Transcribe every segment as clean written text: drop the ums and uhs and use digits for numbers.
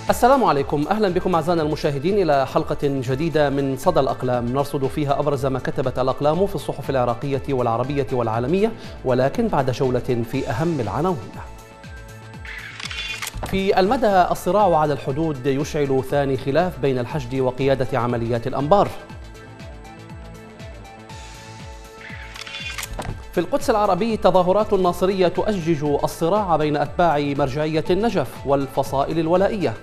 السلام عليكم، أهلا بكم أعزائنا المشاهدين إلى حلقة جديدة من صدى الأقلام نرصد فيها أبرز ما كتبت الأقلام في الصحف العراقية والعربية والعالمية، ولكن بعد جولة في أهم العناوين. في المدى، الصراع على الحدود يشعل ثاني خلاف بين الحشد وقيادة عمليات الأنبار. في القدس العربي، تظاهرات الناصرية تؤجج الصراع بين أتباع مرجعية النجف والفصائل الولائية.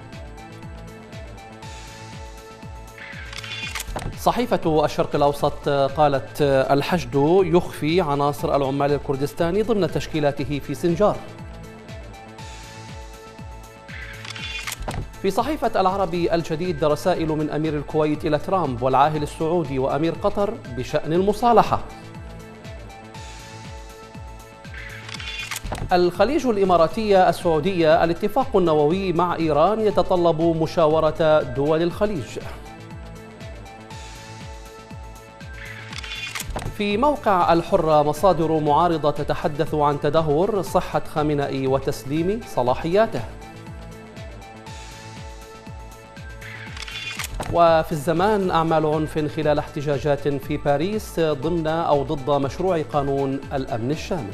صحيفة الشرق الأوسط قالت الحشد يخفي عناصر العمال الكردستاني ضمن تشكيلاته في سنجار. في صحيفة العربي الجديد، رسائل من أمير الكويت إلى ترامب والعاهل السعودي وأمير قطر بشأن المصالحة. الخليج الإماراتية السعودية، الاتفاق النووي مع إيران يتطلب مشاورة دول الخليج. في موقع الحرة، مصادر معارضة تتحدث عن تدهور صحة خامنئي وتسليم صلاحياته. وفي الزمان، أعمال عنف خلال احتجاجات في باريس ضمن أو ضد مشروع قانون الأمن الشامل.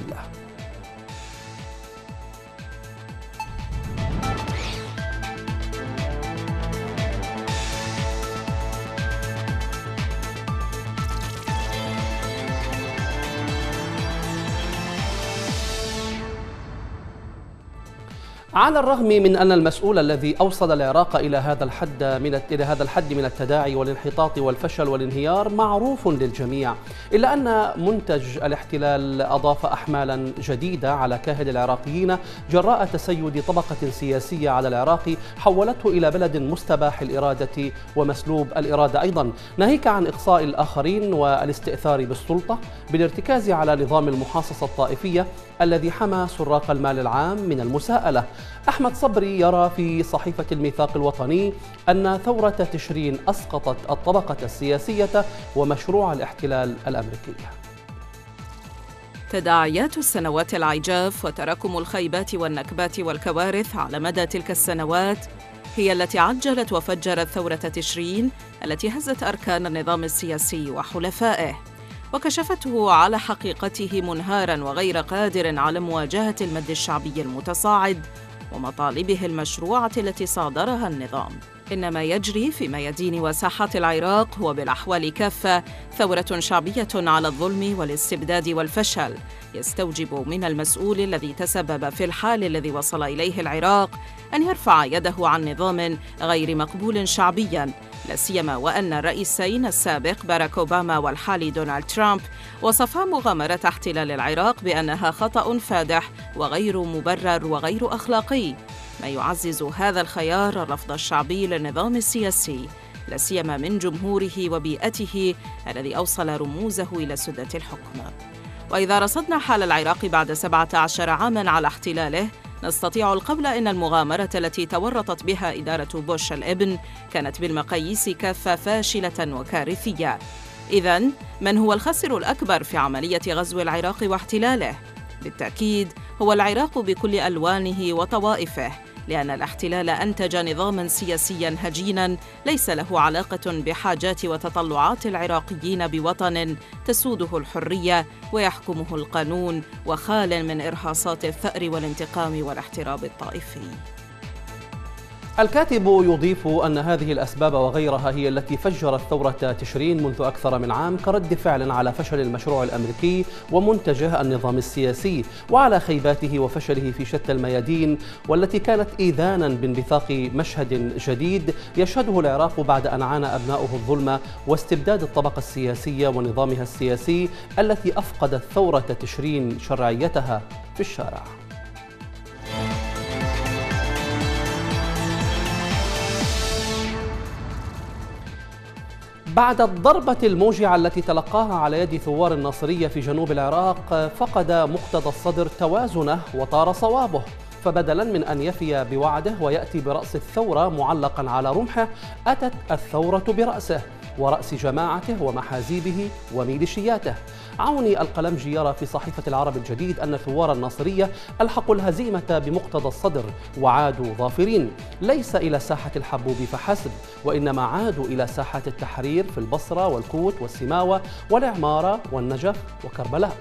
على الرغم من أن المسؤول الذي أوصل العراق إلى هذا الحد من التداعي والانحطاط والفشل والانهيار معروف للجميع، إلا أن منتج الاحتلال أضاف أحمالا جديدة على كاهل العراقيين جراء تسيد طبقة سياسية على العراق حولته إلى بلد مستباح الإرادة ومسلوب الإرادة أيضا، ناهيك عن إقصاء الآخرين والاستئثار بالسلطة بالارتكاز على نظام المحاصصة الطائفية الذي حمى سراق المال العام من المساءلة. أحمد صبري يرى في صحيفة الميثاق الوطني أن ثورة تشرين أسقطت الطبقة السياسية ومشروع الاحتلال الأمريكي. تداعيات السنوات العجاف وتراكم الخيبات والنكبات والكوارث على مدى تلك السنوات هي التي عجلت وفجرت ثورة تشرين التي هزت أركان النظام السياسي وحلفائه، وكشفته على حقيقته منهاراً وغير قادر على مواجهة المد الشعبي المتصاعد ومطالبه المشروعة التي صادرها النظام. إن ما يجري في ميادين وساحات العراق هو بالأحوال كافة ثورة شعبية على الظلم والاستبداد والفشل، يستوجب من المسؤول الذي تسبب في الحال الذي وصل إليه العراق أن يرفع يده عن نظام غير مقبول شعبياً، لا سيما وأن الرئيسين السابق باراك أوباما والحالي دونالد ترامب وصفا مغامرة احتلال العراق بأنها خطأ فادح وغير مبرر وغير أخلاقي، ما يعزز هذا الخيار الرفض الشعبي للنظام السياسي، لا سيما من جمهوره وبيئته الذي أوصل رموزه إلى سدة الحكم. وإذا رصدنا حال العراق بعد 17 عاماً على احتلاله، نستطيع القول إن المغامرة التي تورطت بها إدارة بوش الابن كانت بالمقاييس كافة فاشلة وكارثية. إذن من هو الخاسر الأكبر في عملية غزو العراق واحتلاله؟ بالتأكيد هو العراق بكل ألوانه وطوائفه، لأن الاحتلال أنتج نظاماً سياسياً هجيناً ليس له علاقة بحاجات وتطلعات العراقيين بوطن تسوده الحرية ويحكمه القانون وخال من إرهاصات الثأر والانتقام والاحتراب الطائفي. الكاتب يضيف أن هذه الأسباب وغيرها هي التي فجرت ثورة تشرين منذ أكثر من عام كرد فعل على فشل المشروع الأمريكي ومنتجه النظام السياسي، وعلى خيباته وفشله في شتى الميادين، والتي كانت إيذانا بانبثاق مشهد جديد يشهده العراق بعد أن عانى أبناؤه الظلم واستبداد الطبقة السياسية ونظامها السياسي التي أفقدت ثورة تشرين شرعيتها في الشارع. بعد الضربة الموجعة التي تلقاها على يد ثوار الناصرية في جنوب العراق، فقد مقتدى الصدر توازنه وطار صوابه، فبدلا من أن يفي بوعده ويأتي برأس الثورة معلقا على رمحه، أتت الثورة برأسه، ورأس جماعته ومحازيبه وميليشياته. عوني القلمجي يرى في صحيفة العرب الجديد أن ثوار الناصرية ألحقوا الهزيمة بمقتضى الصدر وعادوا ظافرين، ليس إلى ساحة الحبوب فحسب، وإنما عادوا إلى ساحة التحرير في البصرة والكوت والسماوة والعمارة والنجف وكربلاء.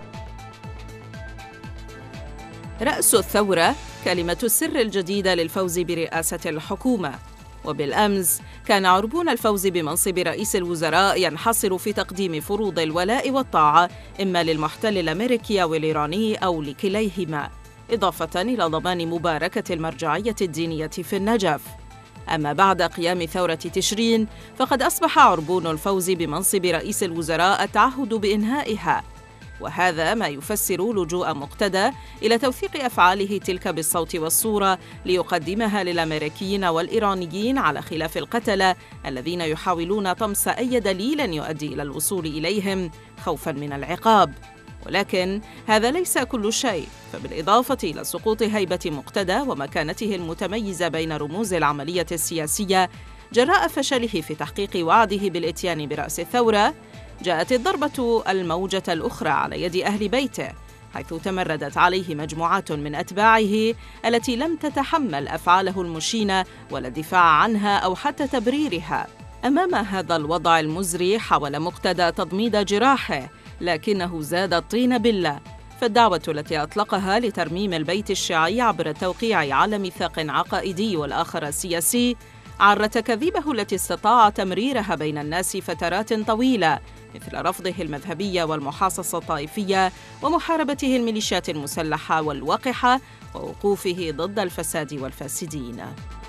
رأس الثورة كلمة السر الجديدة للفوز برئاسة الحكومة. وبالأمس كان عربون الفوز بمنصب رئيس الوزراء ينحصر في تقديم فروض الولاء والطاعة إما للمحتل الأمريكي أو الإيراني أو لكليهما، إضافة إلى ضمان مباركة المرجعية الدينية في النجف. أما بعد قيام ثورة تشرين فقد أصبح عربون الفوز بمنصب رئيس الوزراء التعهد بإنهائها، وهذا ما يفسر لجوء مقتدى إلى توثيق أفعاله تلك بالصوت والصورة ليقدمها للأمريكيين والإيرانيين، على خلاف القتلة الذين يحاولون طمس أي دليل يؤدي إلى الوصول إليهم خوفاً من العقاب. ولكن هذا ليس كل شيء، فبالإضافة إلى سقوط هيبة مقتدى ومكانته المتميزة بين رموز العملية السياسية جراء فشله في تحقيق وعده بالإتيان برأس الثورة، جاءت الضربة الموجة الأخرى على يد أهل بيته، حيث تمردت عليه مجموعات من أتباعه التي لم تتحمل أفعاله المشينة ولا الدفاع عنها أو حتى تبريرها. أمام هذا الوضع المزري حاول مقتدى تضميد جراحه، لكنه زاد الطين بلة، فالدعوة التي أطلقها لترميم البيت الشيعي عبر التوقيع على ميثاق عقائدي والآخر سياسي عرت تكاذيبه التي استطاع تمريرها بين الناس فترات طويلة، مثل رفضه المذهبية والمحاصصة الطائفية ومحاربته الميليشيات المسلحة والوقحة ووقوفه ضد الفساد والفاسدين.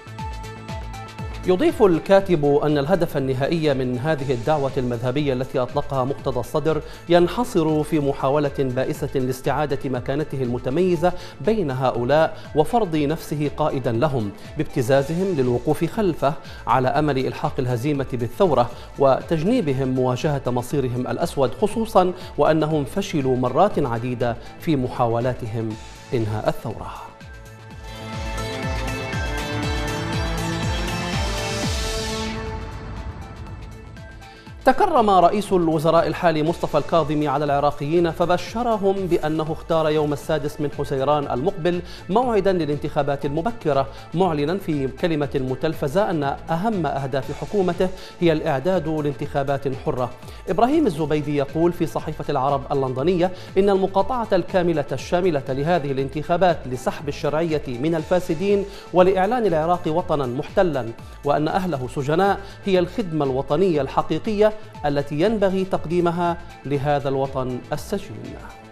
يضيف الكاتب أن الهدف النهائي من هذه الدعوة المذهبية التي أطلقها مقتدى الصدر ينحصر في محاولة بائسة لاستعادة مكانته المتميزة بين هؤلاء وفرض نفسه قائدا لهم بابتزازهم للوقوف خلفه على أمل إلحاق الهزيمة بالثورة وتجنيبهم مواجهة مصيرهم الأسود، خصوصا وأنهم فشلوا مرات عديدة في محاولاتهم إنهاء الثورة. تكرم رئيس الوزراء الحالي مصطفى الكاظمي على العراقيين فبشرهم بأنه اختار يوم 6 من حزيران المقبل موعدا للانتخابات المبكرة، معلنا في كلمة متلفزة أن أهم أهداف حكومته هي الإعداد لانتخابات حرة. إبراهيم الزبيدي يقول في صحيفة العرب اللندنية إن المقاطعة الكاملة الشاملة لهذه الانتخابات لسحب الشرعية من الفاسدين ولإعلان العراق وطنا محتلا وأن أهله سجناء هي الخدمة الوطنية الحقيقية التي ينبغي تقديمها لهذا الوطن السجين.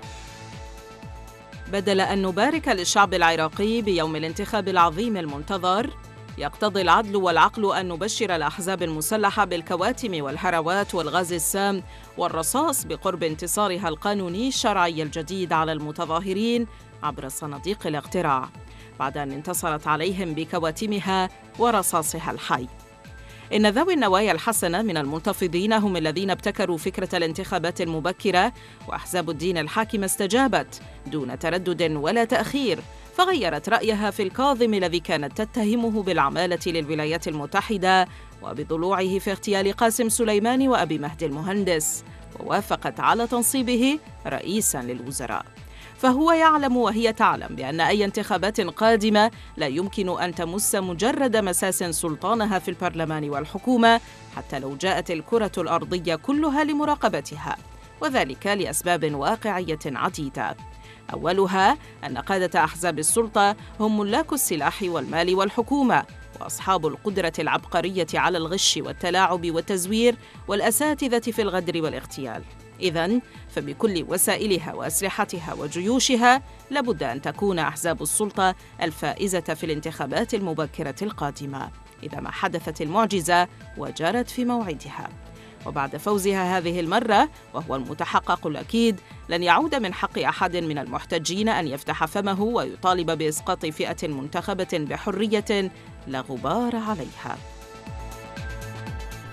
بدل أن نبارك للشعب العراقي بيوم الانتخاب العظيم المنتظر، يقتضي العدل والعقل أن نبشر الأحزاب المسلحة بالكواتم والهروات والغاز السام والرصاص بقرب انتصارها القانوني الشرعي الجديد على المتظاهرين عبر صناديق الاقتراع، بعد أن انتصرت عليهم بكواتمها ورصاصها الحي. إن ذوي النوايا الحسنة من المنتفضين هم الذين ابتكروا فكرة الانتخابات المبكرة، وأحزاب الدين الحاكمة استجابت دون تردد ولا تأخير، فغيرت رأيها في الكاظم الذي كانت تتهمه بالعمالة للولايات المتحدة وبضلوعه في اغتيال قاسم سليماني وأبي مهدي المهندس، ووافقت على تنصيبه رئيساً للوزراء. فهو يعلم وهي تعلم بأن أي انتخابات قادمة لا يمكن أن تمس مجرد مساس سلطانها في البرلمان والحكومة، حتى لو جاءت الكرة الأرضية كلها لمراقبتها، وذلك لأسباب واقعية عديدة. أولها أن قادة أحزاب السلطة هم ملاك السلاح والمال والحكومة، وأصحاب القدرة العبقرية على الغش والتلاعب والتزوير، والأساتذة في الغدر والاغتيال. إذن فبكل وسائلها وأسلحتها وجيوشها لابد أن تكون أحزاب السلطة الفائزة في الانتخابات المبكرة القادمة، إذا ما حدثت المعجزة وجرت في موعدها. وبعد فوزها هذه المرة، وهو المتحقق الأكيد، لن يعود من حق أحد من المحتجين أن يفتح فمه ويطالب بإسقاط فئة منتخبة بحرية لا غبار عليها.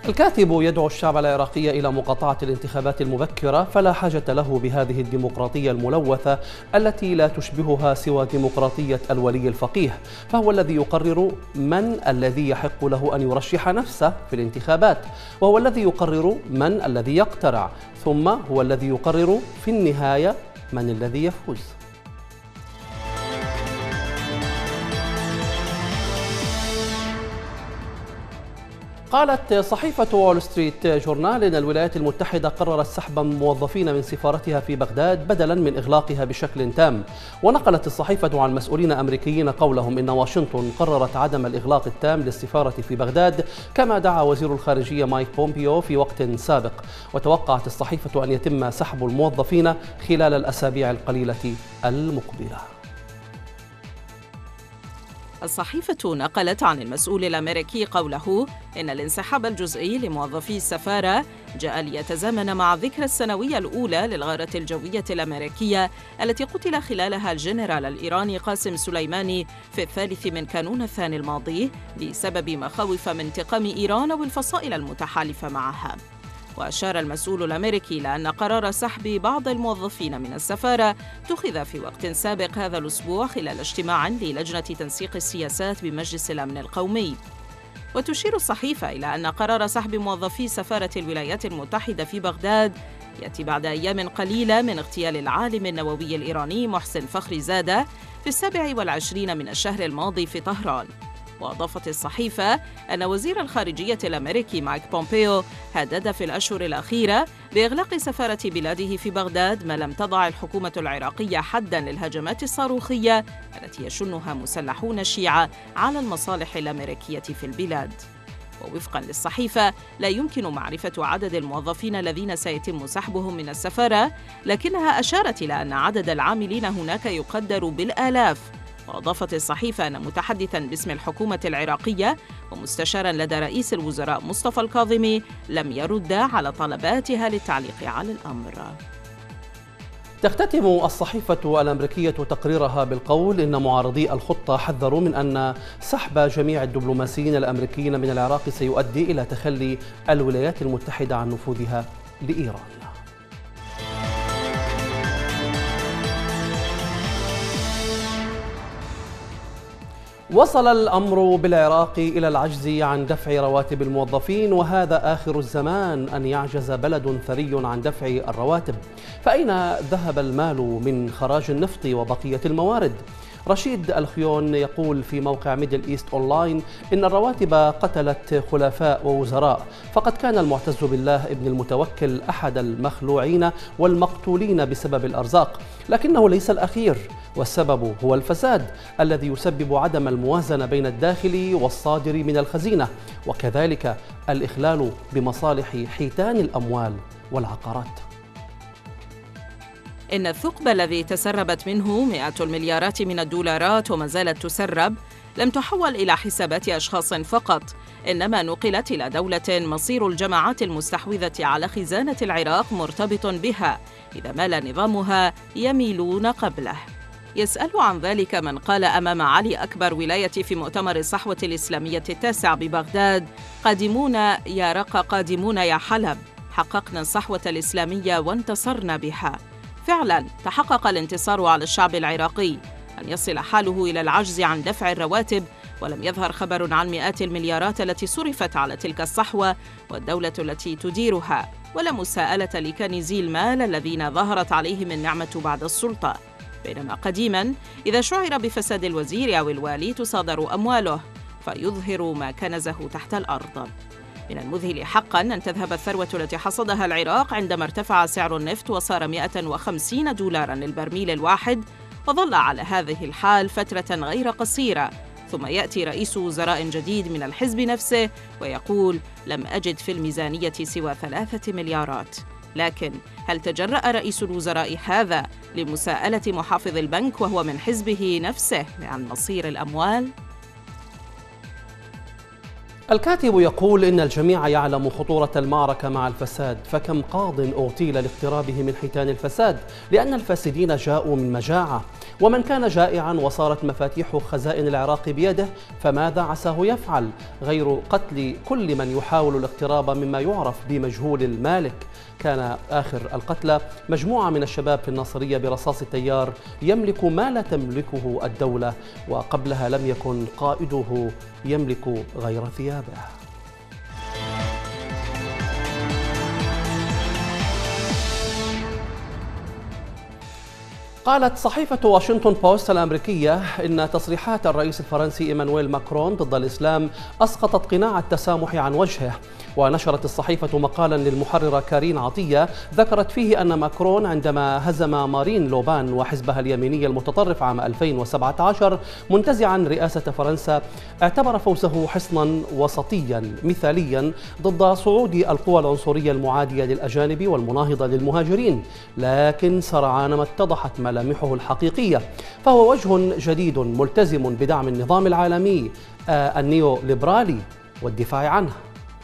الكاتب يدعو الشعب العراقي إلى مقاطعة الانتخابات المبكرة، فلا حاجة له بهذه الديمقراطية الملوثة التي لا تشبهها سوى ديمقراطية الولي الفقيه، فهو الذي يقرر من الذي يحق له أن يرشح نفسه في الانتخابات، وهو الذي يقرر من الذي يقترع، ثم هو الذي يقرر في النهاية من الذي يفوز. قالت صحيفة وول ستريت جورنال إن الولايات المتحدة قررت سحب موظفين من سفارتها في بغداد بدلا من إغلاقها بشكل تام. ونقلت الصحيفة عن مسؤولين أمريكيين قولهم إن واشنطن قررت عدم الإغلاق التام للسفارة في بغداد، كما دعا وزير الخارجية مايك بومبيو في وقت سابق. وتوقعت الصحيفة أن يتم سحب الموظفين خلال الأسابيع القليلة المقبلة. الصحيفة نقلت عن المسؤول الأمريكي قوله إن الانسحاب الجزئي لموظفي السفارة جاء ليتزامن مع الذكرى السنوية الأولى للغارة الجوية الأمريكية التي قتل خلالها الجنرال الإيراني قاسم سليماني في 3 كانون الثاني الماضي بسبب مخاوف من انتقام إيران والفصائل المتحالفة معها. وأشار المسؤول الأمريكي إلى أن قرار سحب بعض الموظفين من السفارة اتخذ في وقت سابق هذا الأسبوع خلال اجتماع للجنة تنسيق السياسات بمجلس الأمن القومي. وتشير الصحيفة إلى أن قرار سحب موظفي سفارة الولايات المتحدة في بغداد يأتي بعد أيام قليلة من اغتيال العالم النووي الإيراني محسن فخرزادة في 27 من الشهر الماضي في طهران. وأضافت الصحيفة أن وزير الخارجية الأمريكي مايك بومبيو هدد في الأشهر الأخيرة بإغلاق سفارة بلاده في بغداد ما لم تضع الحكومة العراقية حداً للهجمات الصاروخية التي يشنها مسلحون الشيعة على المصالح الأمريكية في البلاد. ووفقاً للصحيفة لا يمكن معرفة عدد الموظفين الذين سيتم سحبهم من السفارة، لكنها أشارت إلى أن عدد العاملين هناك يقدر بالآلاف. وأضافت الصحيفة أن متحدثاً باسم الحكومة العراقية ومستشاراً لدى رئيس الوزراء مصطفى الكاظمي لم يرد على طلباتها للتعليق على الأمر. تختتم الصحيفة الأمريكية تقريرها بالقول إن معارضي الخطة حذروا من أن سحب جميع الدبلوماسيين الأمريكيين من العراق سيؤدي إلى تخلي الولايات المتحدة عن نفوذها لإيران. وصل الأمر بالعراق إلى العجز عن دفع رواتب الموظفين، وهذا آخر الزمان أن يعجز بلد ثري عن دفع الرواتب. فأين ذهب المال من خراج النفط وبقية الموارد؟ رشيد الخيون يقول في موقع ميدل إيست أونلاين إن الرواتب قتلت خلفاء ووزراء، فقد كان المعتز بالله ابن المتوكل أحد المخلوعين والمقتولين بسبب الأرزاق، لكنه ليس الأخير، والسبب هو الفساد الذي يسبب عدم الموازنة بين الداخل والصادر من الخزينة، وكذلك الإخلال بمصالح حيتان الأموال والعقارات. إن الثقب الذي تسربت منه مئات المليارات من الدولارات وما زالت تسرب لم تحول إلى حسابات أشخاص فقط، إنما نقلت إلى دولة مصير الجماعات المستحوذة على خزانة العراق مرتبط بها، إذا مال نظامها يميلون قبله. يسأل عن ذلك من قال أمام علي أكبر ولاية في مؤتمر الصحوة الإسلامية التاسع ببغداد: قادمون يا رقة، قادمون يا حلب، حققنا الصحوة الإسلامية وانتصرنا بها. فعلا تحقق الانتصار على الشعب العراقي أن يصل حاله إلى العجز عن دفع الرواتب، ولم يظهر خبر عن مئات المليارات التي صرفت على تلك الصحوة والدولة التي تديرها، ولا مساءلة لكنزي المال الذين ظهرت عليهم النعمة بعد السلطة. بينما قديما إذا شعر بفساد الوزير أو الوالي تصادر أمواله فيظهر ما كنزه تحت الأرض. من المذهل حقاً أن تذهب الثروة التي حصدها العراق عندما ارتفع سعر النفط وصار 150 دولارا للبرميل الواحد، وظل على هذه الحال فترة غير قصيرة، ثم يأتي رئيس وزراء جديد من الحزب نفسه ويقول: لم أجد في الميزانية سوى 3 مليارات. لكن هل تجرأ رئيس الوزراء هذا لمساءلة محافظ البنك وهو من حزبه نفسه عن مصير الأموال؟ الكاتب يقول إن الجميع يعلم خطورة المعركة مع الفساد، فكم قاض اغتيل لاقترابه من حيتان الفساد لأن الفاسدين جاءوا من مجاعة، ومن كان جائعا وصارت مفاتيح خزائن العراق بيده فماذا عساه يفعل غير قتل كل من يحاول الاقتراب مما يعرف بمجهول المالك. كان آخر القتلى مجموعة من الشباب في الناصرية برصاص التيار يملك ما لا تملكه الدولة، وقبلها لم يكن قائده يملك غير ثيابه. قالت صحيفة واشنطن بوست الأمريكية إن تصريحات الرئيس الفرنسي إيمانويل ماكرون ضد الإسلام أسقطت قناع التسامح عن وجهه. ونشرت الصحيفة مقالا للمحررة كارين عطية ذكرت فيه أن ماكرون عندما هزم مارين لوبان وحزبها اليميني المتطرف عام 2017 منتزعا رئاسة فرنسا اعتبر فوزه حصنا وسطيا مثاليا ضد صعود القوى العنصرية المعادية للأجانب والمناهضة للمهاجرين، لكن سرعان ما اتضحت ملامحه الحقيقية، فهو وجه جديد ملتزم بدعم النظام العالمي النيو ليبرالي والدفاع عنه.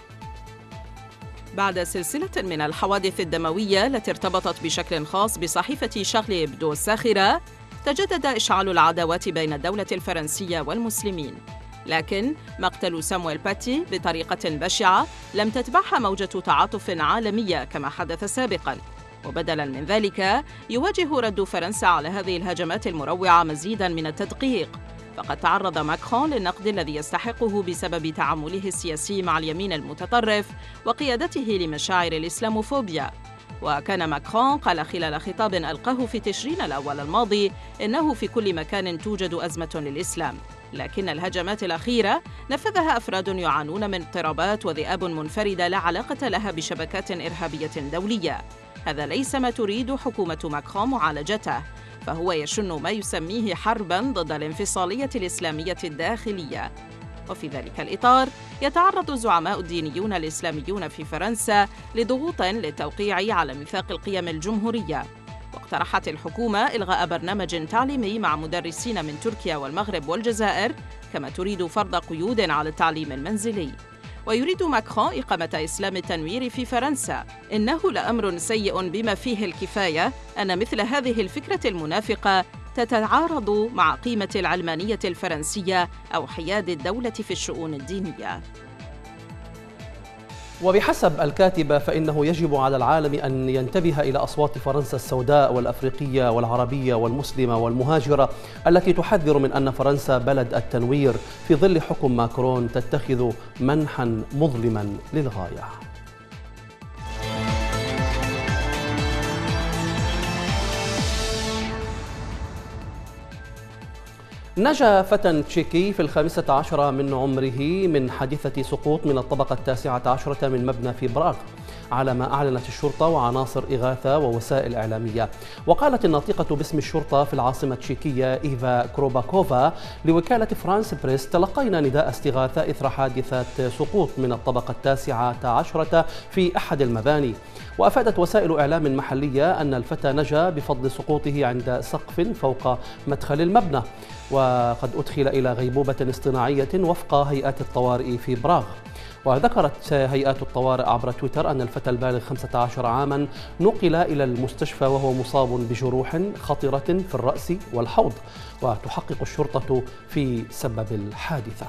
بعد سلسلة من الحوادث الدموية التي ارتبطت بشكل خاص بصحيفة شارلي إبدو الساخرة، تجدد إشعال العداوات بين الدولة الفرنسية والمسلمين. لكن مقتل سامويل باتي بطريقة بشعة لم تتبعها موجة تعاطف عالمية كما حدث سابقاً، وبدلاً من ذلك يواجه رد فرنسا على هذه الهجمات المروعة مزيداً من التدقيق. فقد تعرض ماكرون للنقد الذي يستحقه بسبب تعامله السياسي مع اليمين المتطرف وقيادته لمشاعر الإسلاموفوبيا. وكان ماكرون قال خلال خطاب ألقاه في تشرين الأول الماضي إنه في كل مكان توجد أزمة للإسلام، لكن الهجمات الأخيرة نفذها أفراد يعانون من اضطرابات وذئاب منفردة لا علاقة لها بشبكات إرهابية دولية. هذا ليس ما تريد حكومة ماكرون معالجته، فهو يشن ما يسميه حرباً ضد الانفصالية الإسلامية الداخلية. وفي ذلك الإطار يتعرض الزعماء الدينيون الإسلاميون في فرنسا لضغوط للتوقيع على ميثاق القيم الجمهورية. واقترحت الحكومة إلغاء برنامج تعليمي مع مدرسين من تركيا والمغرب والجزائر، كما تريد فرض قيود على التعليم المنزلي. ويريد ماكرون إقامة إسلام التنوير في فرنسا. إنه لأمر سيء بما فيه الكفاية أن مثل هذه الفكرة المنافقة تتعارض مع قيمة العلمانية الفرنسية أو حياد الدولة في الشؤون الدينية. وبحسب الكاتبة فإنه يجب على العالم أن ينتبه إلى أصوات فرنسا السوداء والأفريقية والعربية والمسلمة والمهاجرة التي تحذر من أن فرنسا بلد التنوير في ظل حكم ماكرون تتخذ منحا مظلما للغاية. نجا فتى تشيكي في 15 من عمره من حادثة سقوط من الطبقة 19 من مبنى في براغ، على ما أعلنت الشرطة وعناصر إغاثة ووسائل إعلامية. وقالت الناطقة باسم الشرطة في العاصمة التشيكية إيفا كروباكوفا لوكالة فرانس بريس: تلقينا نداء استغاثة إثر حادثة سقوط من الطبقة 19 في أحد المباني. وأفادت وسائل إعلام محلية أن الفتى نجا بفضل سقوطه عند سقف فوق مدخل المبنى، وقد أدخل إلى غيبوبة اصطناعية وفق هيئات الطوارئ في براغ. وذكرت هيئات الطوارئ عبر تويتر أن الفتى البالغ 15 عاما نقل إلى المستشفى وهو مصاب بجروح خطرة في الرأس والحوض، وتحقق الشرطة في سبب الحادثة.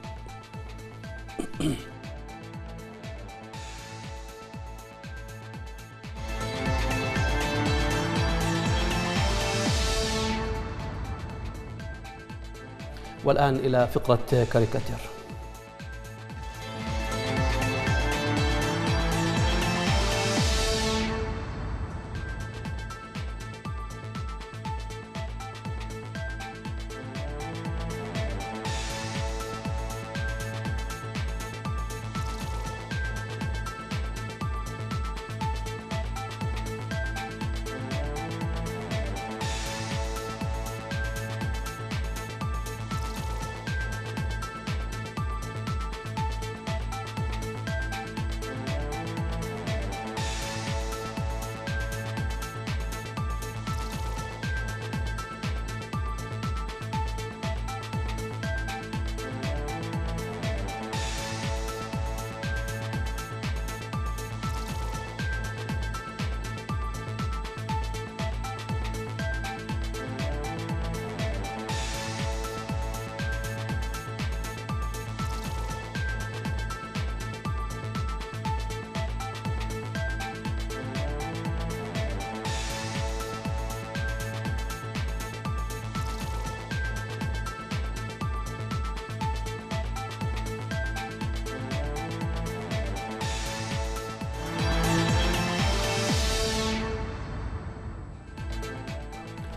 والآن إلى فقرة كاريكاتير.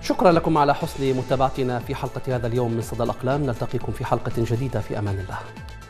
شكرا لكم على حسن متابعتنا في حلقة هذا اليوم من صدى الأقلام. نلتقيكم في حلقة جديدة، في أمان الله.